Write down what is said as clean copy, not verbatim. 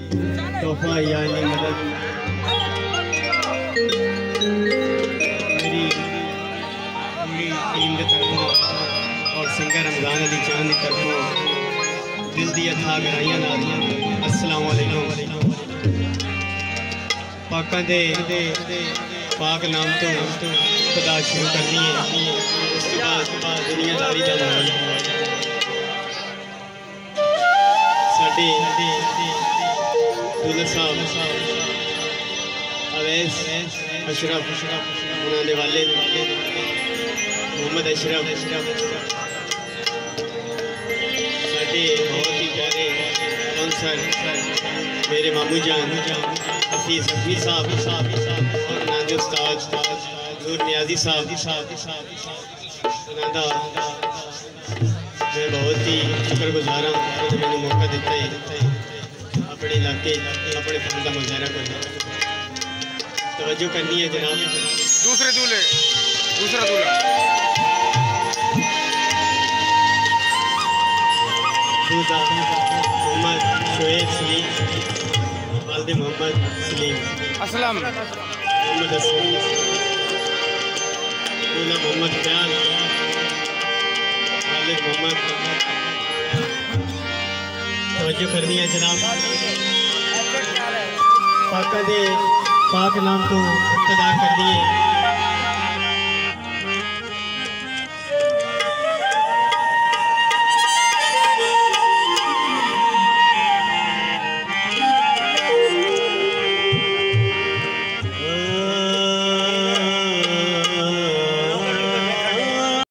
तोहफा यानी मदद मेरी टीम की तरफों और सिंगर रमजान अली चांद की तरफों दिल दी अथा गराइयां नादियां अस्सलाम वालेकुम। पाकां दे पाक नाम तो खुदा शुरू करनी है, उसके बाद दुनियादारी का माहौल साडे दूल्हा साहब अवैस अशरफ उन्होंने वाले मोहम्मद अशरफ साडे बहुत ही प्यारे कौंसर मेरे मामू जान हफीज हफीज साहब और नादे उस्ताद नूर नियाजी साहब उन्होंने मैं बहुत ही शुक्रगुजार हूँ उन्होंने मैंने मौका दिता है अपने इलाके अपने फन का मुजाहरा करने। तवज्जो करनी है जनाब। दूसरा दूल्हा मोहम्मद शोएब सलीम वालिद मोहम्मद सलीम असलम मोहम्मद असलम दूल्हा मोहम्मद फयाज वालिद मोहम्मद। तवज्जो करनी है जनाब। पाका दे पाक नाम को इब्तिदा कर दिए।